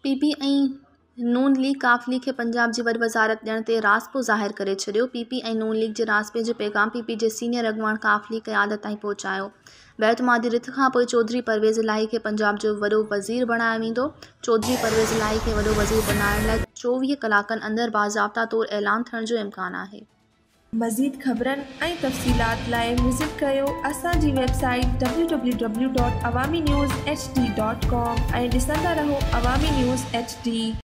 PP ऐं नून league काफ league खे पंजाब जी वॾी वज़ारत ॾियण ते रासपो ज़ाहिर करे छॾियो। पीपी ऐं नून लीग जे रासपे जो पैगाम पीपी जे सीनियर अॻुवाण काफ लीग क़यादत ताईं पहुचायो। बैतमादी रिथ खां पोइ चौधरी परवेज़ इलाही खे पंजाब जो वॾो वज़ीर बणायो वेंदो। चौधरी परवेज़ इलाही खे वॾो वज़ीर बणाइण लाइ 24 कलाकनि अंदरि बाज़ाब्ता तौरु ऐलान थियण जो इम्कान आहे। मज़ीद ख़बरनि ऐं तफ़सीलात लाइ विज़िट कयो असांजी वेबसाइट www.awamiNewsHD.com ऐं ॾिसंदा रहो अवामी न्यूज़ HD।